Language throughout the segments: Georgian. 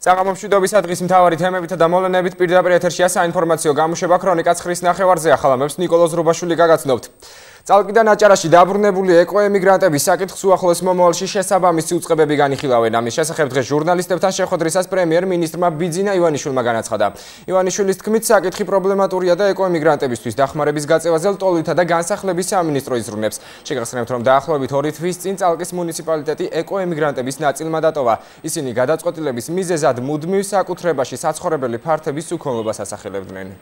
საღამომშვიდობის დღის მთავარი თემებითა და მოვლენებით პირდაპირ ეთერშია საინფორმაციო გამოშვება ქრონიკაც ხრის ნახევარზე ახალამებს ნიკოლოზ რუბაშვილი გაგაცნობთ. Წალკიდან აჭარაში დაბრუნებული ეკოემიგრანტების საკითხს უახლოეს მომავალში შესაბამისი უწყებები განიხილავენ. Ამის შესახებ დღეს ჟურნალისტებთან შეხვედრისას პრემიერ-მინისტრმა ბიძინა ივანიშვილმა განაცხადა. ივანიშვილის თქმით, საკითხი პრობლემატურია და ეკოემიგრანტებისთვის დახმარების გაწევაზე ლტოლვილთა და განსახლების სამინისტრო იზრუნებს. შეგახსენებთ, რომ დაახლოებით 2 თვის წინ წალკის მუნიციპალიტეტი ეკოემიგრანტების ნაწილმა დატოვა. ისინი გადაწყვეტილების მიზეზად მუდმივ საკუთრებაში საცხოვრებელი ფართების უქონლობას ასახელებდნენ.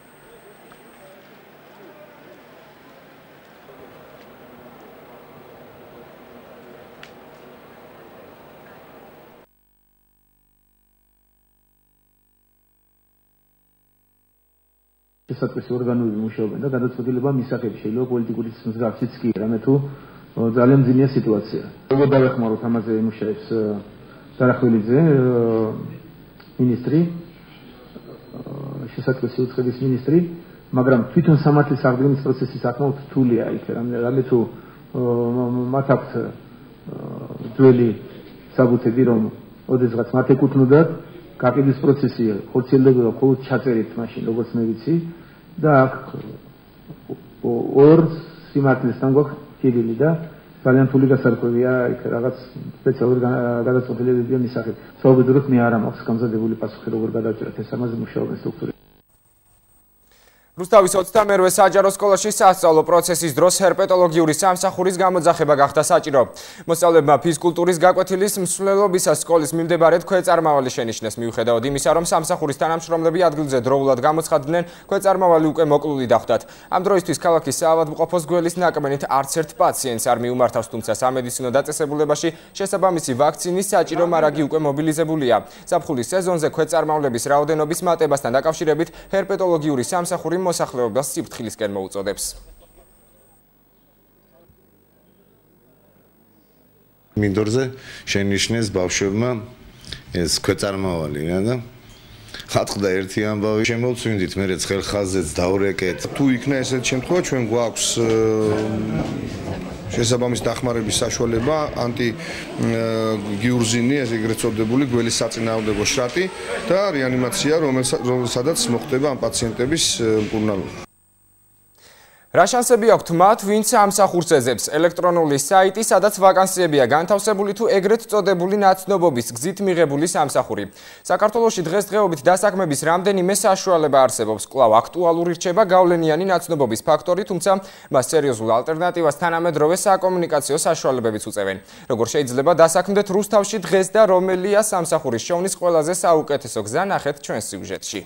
Შესაძლოა ორგანოები მუშაობენ და გადაწყვეტილება მისაღები შეიძლება პოლიტიკური მსგავსიც კი რამე თუ ძალიან მძიმეა სიტუაცია. როგორ დავეხმაროთ ამაზე მუშაობს ზარახველიძე მინისტრი შესაძლოა უწყების მინისტრი, მაგრამ თვითონ სამართლის აღდგენის პროცესი საკმაოდ რთულია იქ რამე თუ მათ აქვთ ძველი საბუთები რომ ოდესღაც მათ ეკუთვნოდათ გაყიდვის პროცესი ხორციელდება მხოლოდ ჩაწერით მაშინ როგორც მე ვიცი და ორ სიმართლესთან გვაქვს ხილილი და ძალიან თული გასარკვევია იქ რაღაც სპეციალური გადაწყვეტილებებია მისაღები. საუბედუროთ მე არ მაქვს გამზადებული პასუხი როგორ გადავჭერთ ეს ამაზე მუშაობენ სტრუქტურები. რუსთავის 28-ვე საჯარო სკოლაში სასწავლო პროცესის დროს ჰერპეტოლოგიური სამსახურის გამოძახება გახდა საჭირო. მოსწავლეებმა ფიზკულტურის გაკვეთილის მსვლელობისას სკოლის მიმდებარედ ქვეწარმავალი შენიშნეს. მიუხედავად იმისა, რომ სამსახურის თანამშრომლები ადგილზე დროულად გამოცხადდნენ, ქვეწარმავალი უკვე მოკლული დახვდათ. ამ დროისთვის ქალაქის საავადმყოფოს გველის ნაკმენით არც ერთ პაციენტს არ მიუმართავს, თუმცა სამედიცინო დაწესებულებაში შესაბამისი ვაქცინის საჭირო მარაგი უკვე მობილიზებულია. ზაფხულის სეზონზე ქვეწარმავლების რაოდენობის მატებასთან დაკავშირებით ჰერპეტოლოგიური სამსახური მოსახლეობას სიფრთხილისკენ მოუწოდებს. მინდორზე შენიშნეს ბავშვებმა ეს ქვეწარმავალი და ხატყდა ერთი ამბავი შემოვწვინდით მე ცხელხაზეც დავრეკეთ. თუ იქნა ესეთ შემთხვევა ჩვენ გვაქვს შესაბამის დახმარების საშუალება ანტიგიურზინი ეს ეგრეთ წოდებული გველის საწინააღმდეგო შრატი და რეანიმაცია რომელსაც მოხდება ამ პაციენტების მკურნალობა. რა შანსები აქვთ მათ, ვინც სამსახურს ეძებს? ელექტრონული საიტი, სადაც ვაკანსიებია განთავსებული თუ ეგრეთ წოდებული ნაცნობობის გზით მიღებული სამსახური. საქართველოში დღესდღეობით დასაქმების რამდენიმე საშუალება არსებობს. კვლავ აქტუალური რჩება გავლენიანი ნაცნობობის ფაქტორი, თუმცა მას სერიოზულ ალტერნატივას თანამედროვე საკომუნიკაციო საშუალებებიც უწევენ. როგორ შეიძლება დასაქმდეთ რუსთავში დღეს და რომელია სამსახურის შოვნის ყველაზე საუკეთესო გზა, ნახეთ ჩვენს სიუჟეტში.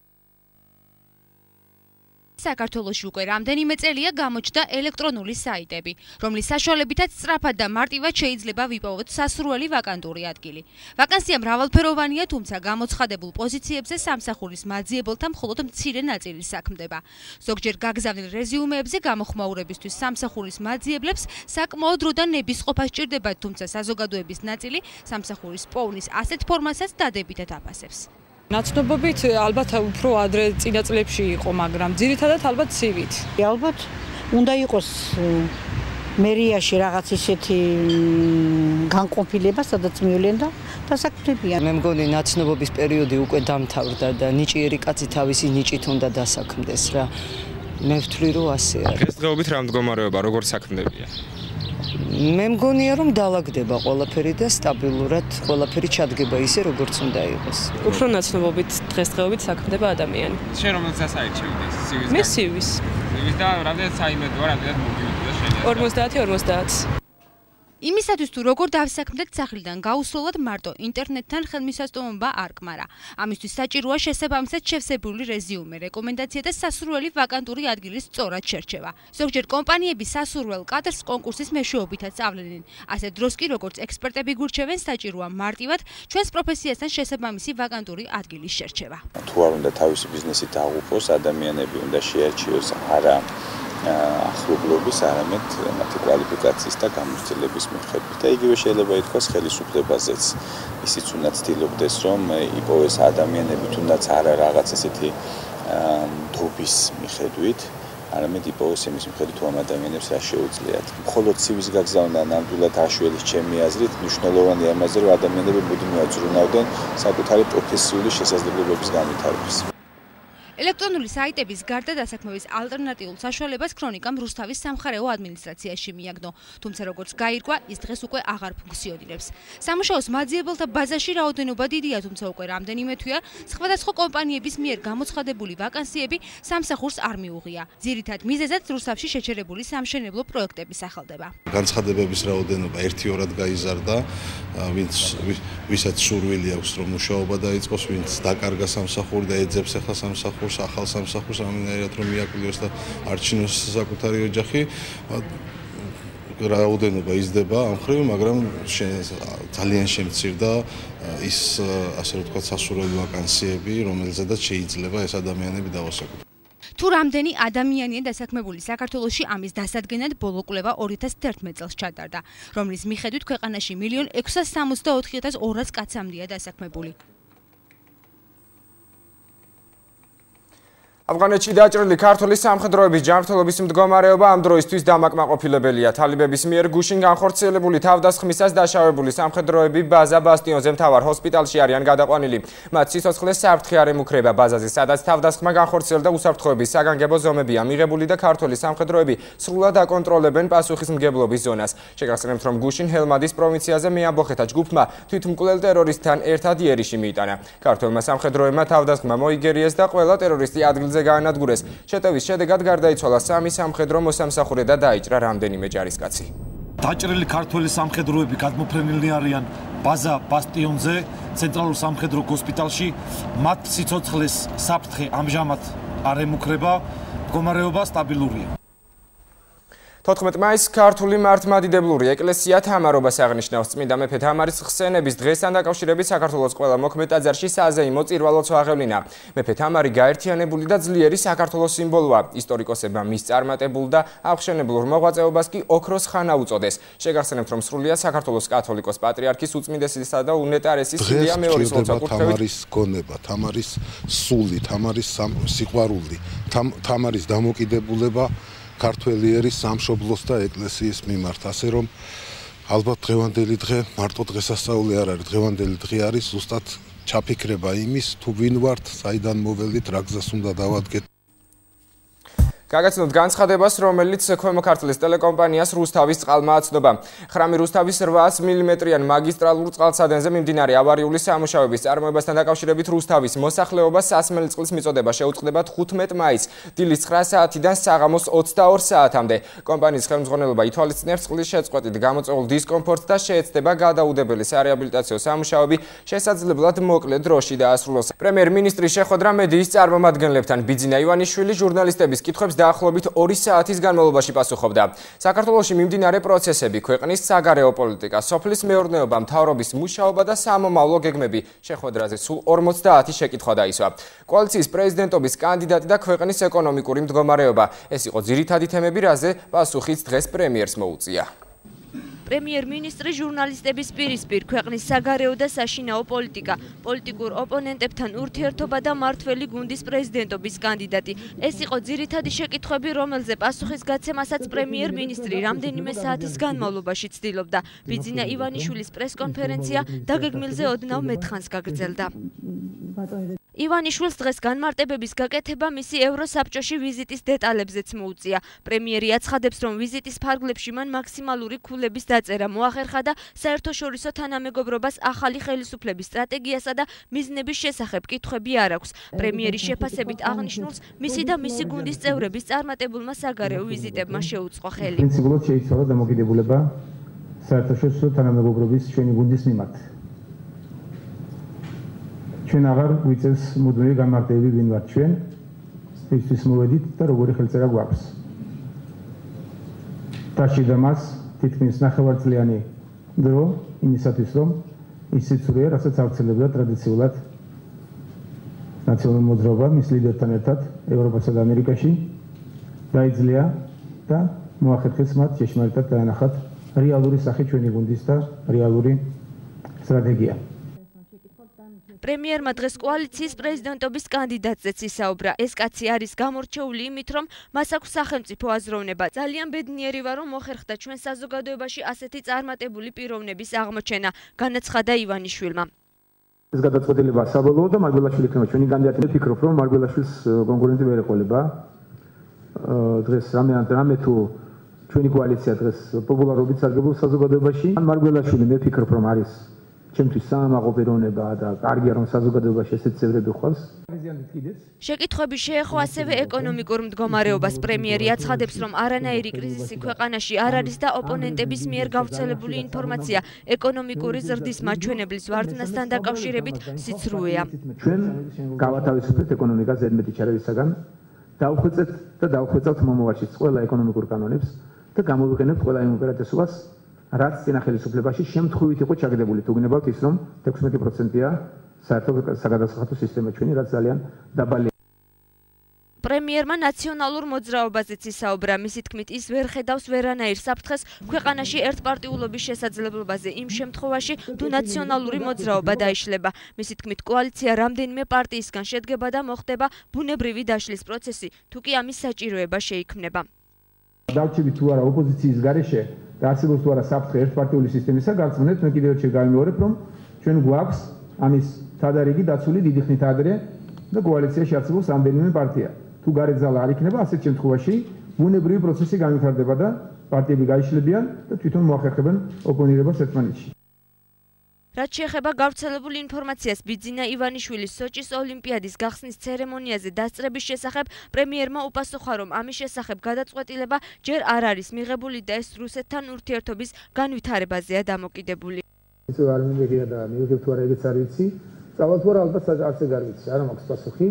საქართველოში უკვე რამდენიმე წელია გამოჩნდა ელექტრონული საიტები, რომლის საშუალებითაც სწრაფად და მარტივად შეიძლება ვიპოვოთ სასურველი ვაკანტური ადგილი. ვაკანსია მრავალფეროვანია, თუმცა გამოცხადებულ პოზიციებზე სამსახურის მაძიებელთა მხოლოდ მცირე ნაწილი საქმდება. ზოგჯერ გაგზავნილ რეზიუმეებზე გამოხმაურებისთვის სამსახურის მაძიებლებს საკმაოდ დრო და ნებისყოფა სჭირდებათ, თუმცა საზოგადოების ნაწილი სამსახურის პოვნის ასეთ ფორმასაც დადებითად აფასებს. ნაცნობობით ალბათ უფრო ადრე წინა წლებში იყო, მაგრამ ძირითადად ალბათ ცივით. ალბათ უნდა იყოს მერიაში რაღაც ისეთი განყოფილება, სადაც მივლენ და დასაქმდებიან. მე მგონი ნაცნობობის პერიოდი უკვე დამთავრდა და ნიჭიერი კაცი თავისი ნიჭით უნდა დასაქმდეს რა. მე ვთვლი რომ ასე არის. დღესდღეობით რა მდგომარეობა, როგორ საქმდებია? მე მგონია რომ დაალაგდება ყველაფერი და სტაბილურად ყველაფერი ჩადგება ისე როგორც უნდა იყოს. უფრო ნაცნობობით დღესდღეობით საქმდება ადამიანი. შენ რომელსაც საერთოდ სივის? მე სივის. სივის და რამდენად საიმედოა, რამდენად მობილურია შენ? 50-50. იმისათვის თუ როგორ დავსაქმდეთ სახლიდან გაუსვლელად მარტო ინტერნეტთან ხელმისაწვდომობა არ კმარა. ამისთვის საჭიროა შესაბამისად შევსებული რეზიუმე, რეკომენდაცია და სასურველი ვაკანტური ადგილის სწორად შერჩევა. ზოგჯერ კომპანიები სასურველ კადრს კონკურსის მეშვეობითაც ავლენენ. ასე დროს კი როგორც ექსპერტები გურჩევენ, საჭიროა მარტივად ჩვენს პროფესიასთან შესაბამისი ვაკანტური ადგილის შერჩევა. თუ არ უნდა თავისი ბიზნესი დააღუპოს, ადამიანები უნდა შეარჩიოს არა ახლობლობის, არამედ მათი კვალიფიკაციის და გამოცდილების მიხედვით. და იგივე შეიძლება ითქვას ხელისუფლებაზეც. ისიც უნდა ცდილობდეს, რომ იპოვეს ადამიანები, თუნდაც არა რაღაც ესეთი დობის მიხედვით, არამედ იპოვოს იმის მიხედვით, თუ ამ ადამიანებს რა შეუძლიათ. მხოლოდ ცივის გაგზავნა ნამდვილად აშველის ჩემი აზრით მნიშვნელოვანია ამაზე, რომ ადამიანები მუდმივად ზრუნავდნენ საკუთარი პროფესიული შესაძლებლობების განვითარებას. ელექტრონული საიტების გარდა დასაქმების ალტერნატიულ საშუალებას ქრონიკამ რუსთავის სამხარეო ადმინისტრაციაში მიაგნო, თუმცა როგორც გაირკვა, ის დღეს უკვე აღარ ფუნქციონირებს. სამუშაოს მაძიებელთა ბაზაში რაოდენობა დიდია, თუმცა უკვე რამდენიმე თვეა სხვადასხვა კომპანიების მიერ გამოცხადებული ვაკანსიები სამსახურს არ მიუღია. ძირითად მიზეზად რუსთავში შეჩერებული სამშენებლო პროექტები სახელდება. განცხადებების რაოდენობა 1-2-რად გაიზარდა, ვისაც სურვილი აქვს რომ მუშაობა დაიწყოს, ვინც დაკარგა სამსახური და ეძებს ახლა სამსახურს ახალ სამსახურს ამენაირად რომ მიაკვლიოს და არჩინოს საკუთარი ოჯახი რაოდენობა იზრდება ამ ხრივ, მაგრამ ძალიან შემცირდა ის ასე რომ ვთქვათ სასურველი ვაკანსიები, რომელზედაც შეიძლება ეს ადამიანები დავასაკუთრებთ. თუ რამდენი ადამიანია დასაქმებული საქართველოში, ამის დასადგენად ბოლო კვლევა 2011 წელს ჩატარდა, რომლის მიხედვით ქვეყანაში 1,664,200 კაცამდეა დასაქმებული. ავღანეთში დაჭრილი ქართული სამხედროების ჯანმრთელობის მდგომარეობა ამ დროისთვის დამაკმაყოფილებელია. თალიბების მიერ გუშინ განხორციელებული თავდასხმისას დაშავებული სამხედროები ბაზა ბასტიონზე მთავარ ჰოსპიტალში არიან გადაყვანილი. მათ სიცოცხლეს საფრთხე არ ემუქრება ბაზაზე, სადაც თავდასხმა განხორციელდა უსაფრთხოების საგანგებო ზომებია მიღებული და ქართული სამხედროები სრულად აკონტროლებენ პასუხისმგებლობის ზონას. შეგახსენებთ, რომ გუშინ ჰელმანდის პროვინციაზე მეამბოხეთა ჯგუფმა თვითმკვლელ ტერორისტთან ერთად იერიში მიიტანა. ქართველმა სამხედროებმა თავდასხმა მოიგერიეს და ყველა ტერორისტი ადგილზე გაანადგურეს. შეტევის შედეგად გარდაიცვალა 3 სამხედრო მოსამსახურე და დაიჭრა რამდენიმე ჯარისკაცი. დაჭრილი ქართველი სამხედროები გადმოფრენილნი არიან ბაზა ბასტიონზე, ცენტრალურ სამხედრო ჰოსპიტალში. მათ სიცოცხლეს საფრთხე ამჟამად არ ემუქრება, მდგომარეობა სტაბილურია. 14 მაისს ქართული მართლმადიდებლური ეკლესია თამარობას აღნიშნავს. წმინდა მეფე თამარის ხსენების დღესთან დაკავშირებით საქართველოს ყველა მოქმედ ტაძარში საზეიმო წირვალოც აღევლინა. მეფე თამარი გაერთიანებული და ძლიერი საქართველოს სიმბოლოა. ისტორიკოსებმა მის წარმატებულ და აღშენებლურ მოღვაწეობას კი ოქროს ხანა უწოდეს. შეგახსენებთ, რომ სრულია საქართველოს კათოლიკოს პატრიარქის უწმინდესისა და უნეტარესის სილია მეორის ლოცვა-კურთხევით. თამარის გონება, თამარის სული, თამარის სიყვარული, თამარის დამოკიდებულება ქართველი ერის სამშობლოს და ეკლესიის მიმართ, ასე რომ ალბათ დღევანდელი დღე მარტო დღესასწაული არ არის, დღევანდელი დღე არის ზუსტად ჩაფიქრება იმის, თუ ვინ ვართ, საიდან მოველით, რა გზას უნდა დავადგეთ. გაგაცნოთ განცხადებას, რომელიც ქვემო ქართლის ტელეკომპანიას რუსთავის წყალმა აცნობა. ხრამი რუსთავის 800 მმ-იან მაგისტრალურ წყალსადენზე მიმდინარე ავარიული სამუშაოების წარმოებასთან დაკავშირებით რუსთავის მოსახლეობას სასმელი წყლის მიწოდება შეუწყდება 15 მაისს დილის 9 საათიდან საღამოს 22 საათამდე. კომპანიის ხელმძღვანელობა ითვალისწინებს წყლის შეწყვეტით გამოწვეულ დისკომფორტს და შეეცდება გადაუდებელი სარეაბილიტაციო სამუშაოები შესაძლებლად მოკლე დროში დაასრულოს. პრემიერ-მინისტრის შეხვედრა მედიის წარმომადგენლებთან ბიძინა ივანიშვილი ჟურნალისტების კითხვებს დაახლოებით 2 საათის განმავლობაში პასუხობდა. საქართველოში მიმდინარე პროცესები, ქვეყნის საგარეო პოლიტიკა, სოფლის მეურნეობა, მთავრობის მუშაობა და სამომავლო გეგმები შეხვედრაზე სულ 50 შეკითხვა დაისვა. კოალიციის პრეზიდენტობის კანდიდატი და ქვეყნის ეკონომიკური მდგომარეობა. ეს იყო ძირითადი თემები, რაზე პასუხიც დღეს პრემიერს მოუწია. პრემიერ-მინისტრი ჟურნალისტების პირისპირ ქვეყნის საგარეო და საშინაო პოლიტიკა, პოლიტიკურ ოპონენტებთან ურთიერთობა და მმართველი გუნდის პრეზიდენტობის კანდიდატი. ეს იყო ძირითადი შეკითხვები, რომელზე პასუხის გაცემასაც პრემიერ-მინისტრი რამდენიმე საათის განმავლობაში ცდილობდა. ბიძინა ივანიშვილის პრესკონფერენცია დაგეგმილზე ოდნავ მეთხანს გაგრძელდა. ივანიშვილს დღეს განმარტებების გაკეთება მისი ევროსაბჭოში ვიზიტის დეტალებზეც მოუწია. პრემიერი აცხადებს, რომ ვიზიტის ფარგლებში მან მაქსიმალური ქულების დაწერა მოახერხა და საერთაშორისო თანამეგობრობას ახალი ხელისუფლების სტრატეგიასა და მიზნების შესახებ კითხვები არ აქვს. პრემიერის შეფასებით აღნიშნულს მისი და მისი გუნდის წევრების წარმატებულმა საგარეო ვიზიტებმა შეუწყო ხელი. პრინციპულად შეიცვალა დამოკიდებულება საერთაშორისო თანამეგობრობის ჩვენი გუნდის მიმართ. ჩვენ აღარ ვიწევს მუდმივი განმარტებები ვინ ვართ ჩვენ, ვისთვის მოვედით და როგორი ხელწერა გვაქვს. დაშვიდა მას თითქმის ნახევარწლიანი დრო იმისათვის, რომ ის სიცრუე, რასაც ავრცელებდა ტრადიციულად ნაციონალურ მოძრაობა მის ლიდერთან ერთად ევროპასა და ამერიკაში, დაიძლია და მოახერხეს მათ ჭეშმარიტად დაენახათ რეალური სახე ჩვენი გუნდის და რეალური სტრატეგია. პრემიერმა დღეს კოალიციის პრეზიდენტობის კანდიდატზეც ისაუბრა. ეს კაცი არის გამორჩეული იმით, რომ მას აქვს სახელმწიფო აზროვნება. ძალიან ბედნიერი ვარ, რომ მოხერხდა ჩვენ საზოგადოებაში ასეთი წარმატებული პიროვნების აღმოჩენა, განაცხადა ივანიშვილმა. ეს გადაწყვეტილება საბოლოო და მარგველაშვილი იქნება ჩვენი კანდიდატი. ვფიქრობ, რომ მარგველაშვილს კონკურენტი ვერ ეყოლება. დღეს რამე თუ ჩვენი კოალიცია დღეს პოპულარობით სარგებლობს საზოგადოებაში. მარგველაშვილი მე ვფიქრობ, რომ არის ჩემთვის სამაყო პიროვნება და კარგია რომ საზოგადოებაში ესეთი წევრები ხვალს. შეკითხვები შეეხო ასევე ეკონომიკურ მდგომარეობას. პრემიერი აცხადებს, რომ არანაირი კრიზისი ქვეყანაში არ არის და ოპონენტების მიერ გავრცელებული ინფორმაცია ეკონომიკური ზრდის მაჩვენებლის ვარდნასთან დაკავშირებით სიცრუეა. ჩვენ გავათავისუფლეთ ეკონომიკას ზედმეტი ჩარევისაგან, დავხვეწეთ და დავხვეწავთ მომავალშიც ყველა ეკონომიკურ კანონებს და გამოვიყენებთ ყველა იმ უპირატესობას, რაც წინა ხელისუფლებაში შემთხვევით იყო ჩაგდებული. თუ გინებავთ ის, რომ 16%-ია საერთო საგადასახადო სისტემა ჩვენი, რაც ძალიან დაბალია. პრემიერმა ნაციონალურ მოძრაობაზეც ისაუბრა. მისი თქმით, ის ვერ ხედავს ვერანაირ საფრთხეს ქვეყანაში ერთპარტიულობის შესაძლებლობაზე იმ შემთხვევაში, თუ ნაციონალური მოძრაობა დაიშლება. მისი თქმით, კოალიცია რამდენიმე პარტიისგან შედგება და მოხდება ბუნებრივი დაშლის პროცესი, თუ კი ამის საჭიროება შეიქმნება. დავჩებით თუ არა ოპოზიციის გარეშე და არსებობს თუ არა საფრთხე ერთპარტიული სისტემისა გაწმენდით, მე კიდევ ერთხელ გავიმეორებ, რომ ჩვენ გვაქვს ამის თადარიგი დაცული დიდი ხნით ადრე და კოალიციაში არსებობს რამდენიმე პარტია. თუ გარეძალა არ იქნება, ასეთ შემთხვევაში ბუნებრივი პროცესი განვითარდება და პარტიები გაიშლებიან და თვითონ მოახერხებენ ოპონირებას ერთმანეთში. რაც შეეხება გავრცელებული ინფორმაციას ბიძინა ივანიშვილის სოჭის ოლიმპიადის გახსნის ცერემონიაზე დასწრების შესახებ, პრემიერმა უპასუხა, რომ ამის შესახებ გადაწყვეტილება ჯერ არ არის მიღებული და ეს რუსეთთან ურთიერთობის განვითარებაზეა დამოკიდებული. ისე არ მიმიღია და მივიღებ თუ არა ეგეც არ ვიცი. სწავლობ თუ არა ალბათ არც ეგ არ ვიცი, არა მაქვს პასუხი.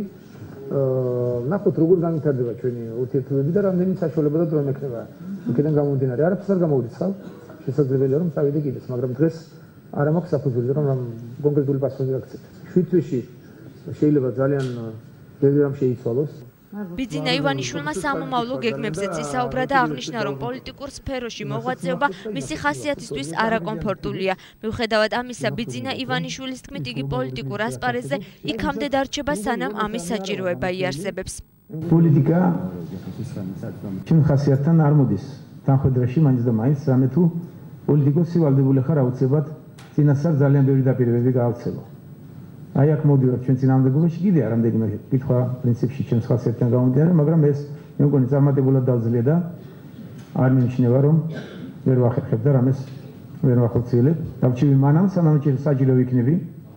ნახოთ როგორ განვითარდება ჩვენი ურთიერთობები და რამდენი საშუალება და დრო მექნება. იქიდან გამომდინარე, არაფერს არ გამოვრიცხავ. შესაძლებელია რომ წავიდე კიდეც, მაგრამ დღეს არა მაქვს საფუძველი რომ კონკრეტული პასუხი გაგცეთ. 7 თვეში შეიძლება ძალიან ბევრი რამ შეიცვალოს. ბიძინა ივანიშვილმა სამომავლო გეგმებზეც ისაუბრა და აღნიშნა, რომ პოლიტიკურ სფეროში მოღვაწეობა მისი ხასიათისთვის არაკომფორტულია. მიუხედავად ამისა, ბიძინა ივანიშვილის თქმით, იგი პოლიტიკურ ასპარეზზე იქამდე დარჩება, სანამ ამის საჭიროება იარსებებს. პოლიტიკა ჩემ ხასიათთან არ მოდის. თანხმდროში მაინც და მაინც რამე თუ პოლიტიკოსი ვალდებული ხარ აუცილებლად წინასწარ ძალიან ბევრი დაპირებები გაავრცელო. აი აქ მოვიდეთ ჩვენ წინამდებობაში კიდე რამდენიმე კითხვა პრინციპში ჩემს ხასიათთან გამომდინარე, მაგრამ ეს მე მგონი წარმატებულად დავძლია და არ მინიშნება რომ ვერ ვახერხებ და რამეს ვერ ვახორციელებ. დავჩივი მანამ სანამ საჭირო იქნები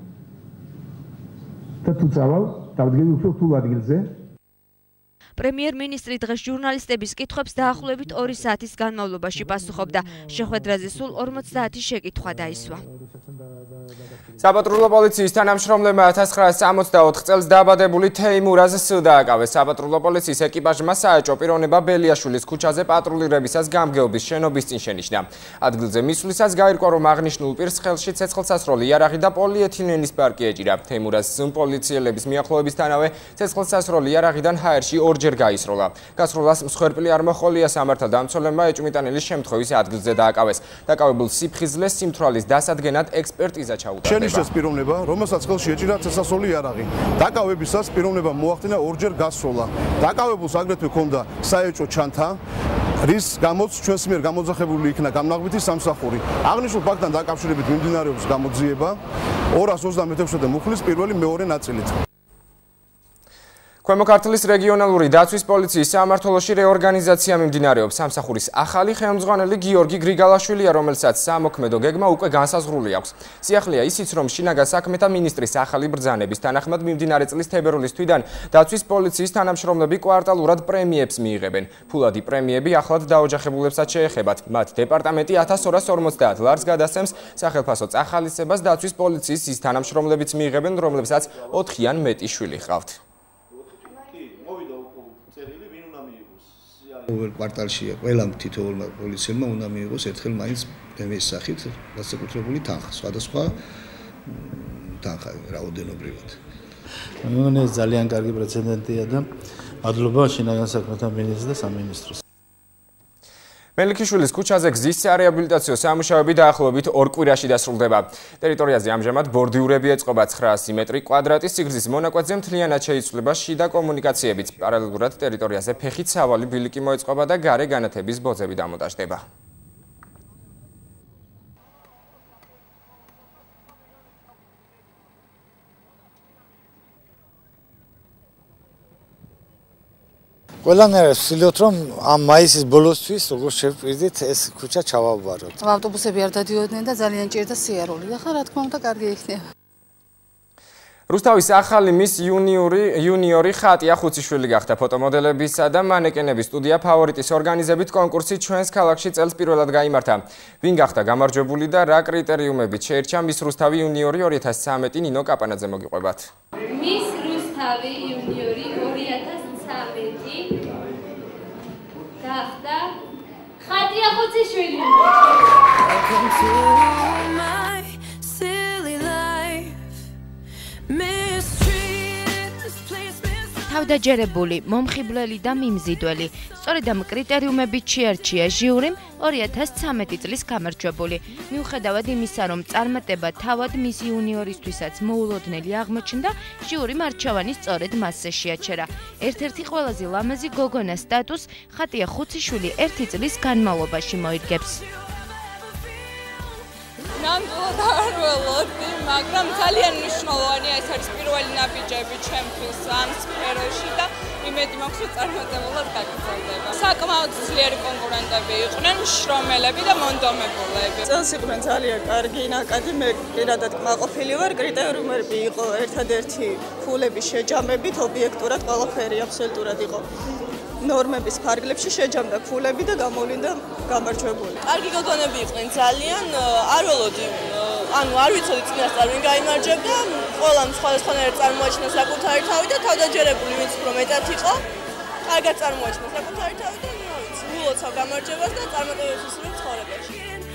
და თუ წავალ დავდგები უფრო რთულ ადგილზე. პრემიერ-მინისტრი დღეს ჟურნალისტების კითხვებს დაახლოებით 2 საათის განმავლობაში პასუხობდა. შეხვედრაზე სულ 50 შეკითხვა დაისვა. საპატრულო პოლიციის თანამშრომლებმა 1964 წელს დაბადებული თეიმურაზ ს დააკავეს. საპატრულო პოლიციის ეკიპაჟმა საეჭვო პიროვნება ბელიაშვილის ქუჩაზე პატრულირებისას გამგეობის შენობის წინ შენიშნა. ადგილზე მისვლისას გაირკვა, რომ აღნიშნულ პირს ხელში ცეცხლსასროლი იარაღი და პოლიეთილენის პარკი ეჭირა. თეიმურაზ პოლიციელების მიახლოებისთანავე ცეცხლსასროლი იარაღიდან ჰაერში ორჯერ გაისროლა. გასროლას მსხვერპლი არ მოჰყოლია. სამართალდამცველებმა ეჭვმიტანილის შემთხვევის ადგილზე დააკავეს. დაკავებულ სიფხიზლეს სიმთვრალის დასადგენად ექსპერტიზა ჩაუტარდება. შენიშნეს პიროვნება, რომელსაც ხელში ეჭირა ცეცხლსასროლი იარაღი. დაკავებისას პიროვნება მოახდინა ორჯერ გასროლა. დაკავებულს აგრეთვე ჰქონდა საეჭვო ჩანთა, რის გამოც ჩვენს მიერ გამოძახებული იქნა გამნაღვითი სამსახური. აღნიშნულ ფაქტთან დაკავშირებით მიმდინარეობს გამოძიება 226 მუხლის პირველი მეორე ნაწილით. ქვემო ქართლის რეგიონალური დაცვის პოლიციის სამმართველოში რეორგანიზაცია მიმდინარეობს. სამსახურის ახალი ხელმძღვანელი გიორგი გრიგალაშვილია, რომელსაც სამოქმედო გეგმა უკვე განსაზღვრული აქვს. სიახლეა ისიც, რომ შინაგან საქმეთა მინისტრის ახალი ბრძანების თანახმად მიმდინარე წლის თებერვლის თვიდან დაცვის პოლიციის თანამშრომლები კვარტალურად პრემიებს მიიღებენ. ფულადი პრემიები ახლად დაოჯახებულებსაც შეეხებათ. მათ დეპარტამენტი 1250 ლარს გადასცემს. სახელმწიფო წახალისებას დაცვის პოლიციის ის თანამშრომლებიც მიიღებენ, რომლებსაც 4-ან მეტი შვილი ჰყავთ. ყოველ კვარტალშია ყველა თითოეულმა პოლიციელმა უნდა მიიღოს ერთხელ მაინც პრემიის სახით განსაკუთრებული თანხა, სხვადასხვა თანხა რაოდენობრივად. მე ძალიან კარგი პრეცედენტია და მადლობა შინაგან საქმეთა მინისტრს და სამინისტროს. მელიქიშვილის ქუჩაზე გზის სარეაბილიტაციო სამუშაოები დაახლოებით 2 კვირაში დასრულდება. ტერიტორიაზე ამჟამად ბორდიურები ეწყობა 900 მეტრი კვადრატის სიგრძის მონაკვეთზე მთლიანად შეიცვლება შიდა კომუნიკაციებიც. პარალელურად ტერიტორიაზე ფეხით სავალი ბილიკი მოეწყობა და გარე განათების ბოძები დამონტაჟდება. ყველანაირად ვცდილობთ, რომ ამ მაისის ბოლოსთვის, როგორც შევპირდით, ეს ქუჩა ჩავაბაროთ. ავტობუსები არ დადიოდნენ და ძალიან ჭირდა სიარული. ახლა რა თქმა უნდა, კარგი იქნება. რუსთავის ახალი მის იუნიორი ხატია ხუციშვილი გახდა. ფოტომოდელებისა და მანეკენების სტუდია ფავორიტის ორგანიზებით კონკურსი ჩვენს ქალაქში წელს პირველად გაიმართა. ვინ გახდა გამარჯვებული და რა კრიტერიუმებით შეირჩა მის რუსთავი იუნიორი 2013 ნინო კაპანაძე მოგიყვებათ. მის რუსთავი იუნიორი 2013 გახდა ხატია ხუციშვილი. თავდაჯერებული, მომხიბვლელი და მიმზიდველი. სწორედ ამ კრიტერიუმებით შეარჩია ჟიურიმ 2013 წლის გამარჯვებული. მიუხედავად იმისა, რომ წარმატება თავად მის იუნიორისთვისაც მოულოდნელი აღმოჩნდა, ჟიურიმ არჩევანი სწორედ მასზე შეაჩერა. ერთ-ერთი ყველაზე ლამაზი გოგონას სტატუსს ხატია ხუციშვილი 1 წლის განმავლობაში მოიგებს. ნამდვილად არ ველოდი, მაგრამ ძალიან მნიშვნელოვანია ეს არის პირველი ნაბიჯები ჩემთვის ამ სფეროში და იმედი მაქვს, რომ წარმატებულად გაგრძელდება. საკმაოდ ძლიერი კონკურენტები იყვნენ, შრომელები და მონდომებულები. წელს იყვნენ ძალიან კარგი ნაკადი, მე პირადად კმაყოფილი ვარ, კრიტერიუმები იყო ერთადერთი ფულების შეჯამებით, ობიექტურად ყველაფერი აბსოლუტურად იყო. ნორმების ფარგლებში შეჯამდა ფულები და გამოვლინდა გამარჯვებული. კარგი გოგონები იყვნენ ძალიან, არ ველოდი, ანუ არ ვიცოდი წინასწარ ვინ გაიმარჯვებდა, ყველამ სხვადასხვანაირად წარმოაჩინა საკუთარი თავი და თავდაჯერებული ვინც უფრო მეტად იყო, კარგად წარმოაჩინა საკუთარი თავი და ვილოცავ გამარჯვებას და წარმატებებს ვისურვებ ცხოვრებაში.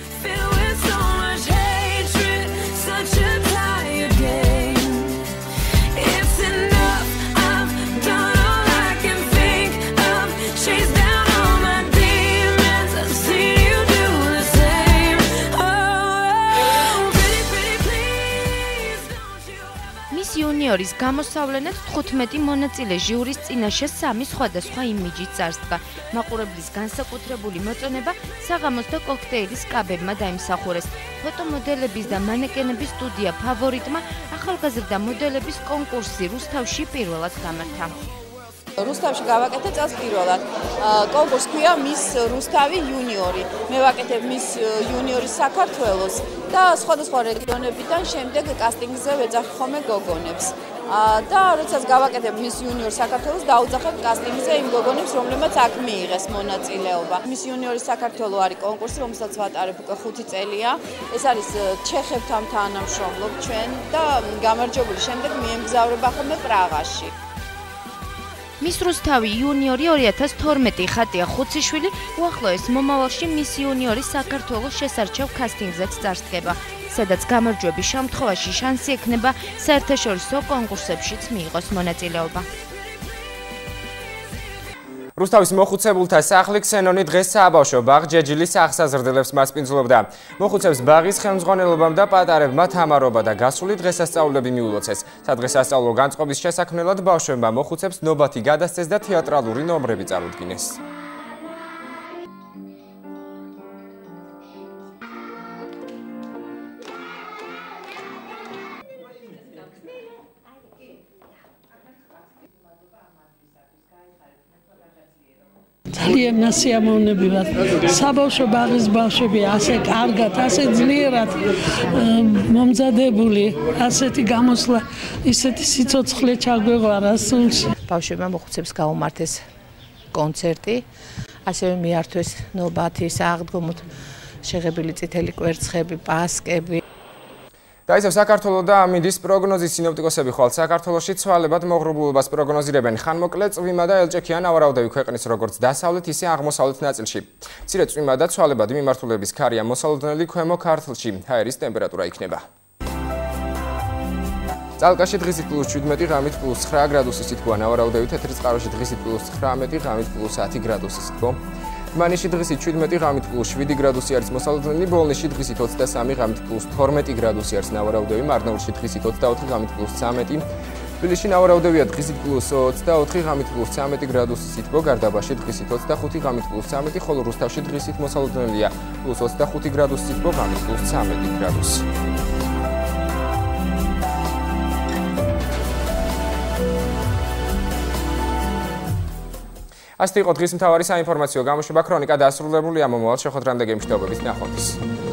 იუნიორის გამოსავლენად 15 მონაწილე ჟიურის წინაშე 3 სხვადასხვა იმიჯით წარსდგა. მაყურებლის განსაკუთრებული მოწონება საღამოს და კოქტეილის კაბებმა დაიმსახურეს. ფოტომოდელების და მანეკენების სტუდია ფავორიტმა ახალგაზრდა მოდელების კონკურსი რუსთავში პირველად გამართა. რუსთავში გავაკეთე წელს პირველად. კონკურსს ქვია მის რუსთავი იუნიორი. მე ვაკეთებ მის იუნიორის საქართველოს და სხვადასხვა რეგიონებიდან შემდეგ კასტინგზე ვეძახი ხოლმე გოგონებს. და როდესაც გავაკეთებ მის იუნიორ საქართველოს დაუძახებ კასტინგზე იმ გოგონებს, რომლებმაც აქ მიიღეს მონაწილეობა. მის იუნიორის საქართველო არის კონკურსი, რომელსაც ვატარებ უკვე 5 წელია. ეს არის ჩეხებთან თანამშრომლობ ჩვენ და გამარჯვებული შემდეგ მიემგზავრება ხოლმე პრაღაში. მის რუსთავი იუნიორი 2012 ხატია ხუციშვილი უახლოეს მომავალში მის იუნიორის საქართველოს შესარჩევ კასტინგზეც წარსდგება, სადაც გამარჯვების შემთხვევაში შანსი ექნება საერთაშორისო კონკურსებშიც მიიღოს მონაწილეობა. რუსთავის მოხუცებულთა სახლი ქსენონი დღეს საბავშვო ბაღ ჯეჯილის აღსაზრდელებს მასპინძლობდა. მოხუცებს ბაღის ხელმძღვანელობამ და პატარებმა თამარობა და გასული დღესასწაულები მიულოცეს. სადღესასწაულო განწყობის შესაქმნელად ბავშვებმა მოხუცებს ნობათი გადასცეს და თეატრალური ნომრები წარუდგინეს. ძალიან ნასიამოვნებელად საბავშვო ბაღის ბავშვები ასე კარგად, ასე ძლიერად მომზადებული, ასეთი გამოსვლა, ისეთი სიცოცხლე ჩაგვეღვარა სულში. ბავშვებმა მოხუცებს გაუმართეს კონცერტი, ასევე მიართვეს ნობათი, სააღდგომოდ შეღებილი წითელი კვერცხები, პასკები. დაისევ საქართველოს და ამინდის პროგნოზის სინოპტიკოსები ხვალ საქართველოში ცვალებად მოღრუბლობას პროგნოზირებენ. ხანმოკლე წვიმა და ელჭექიან ავარავდები ქვეყნის როგორც დასავლეთ, ისე აღმოსავლეთ ნაწილში. მცირე წვიმა და ცვალებადი მიმართულების ქარია მოსალოდნელი ქვემო ქართლში. ჰაერის ტემპერატურა იქნება. წალკაში დღისით +17, ღამით +9 გრადუსის ითქვა. ნავარაუდევით ეთერწყაროში დღისით +19, ღამით +10 გრადუსის ითქვა. თბილისში დღისით 17 ღამით +7 გრადუსი არის მოსალოდნელი, ბოლნისში დღისით 23 ღამით +12 გრადუსი არის ნავარაუდევი, მარნეულში დღისით 24 ღამით +13, თბილისში ნავარაუდევია დღისით +24 ღამით +13 გრადუსი სითბო, გარდაბაში დღისით 25 ღამით +13, ხოლო რუსთავში დღისით მოსალოდნელია +25 გრადუსი სითბო, ღამით +13 გრადუსი. ასეთი იყო დღის მთავარი საინფორმაციო გამოშვება, ქრონიკა დასრულებულია, მომავალ შეხვედრამდე გემშვიდობებით, ნახვამდის.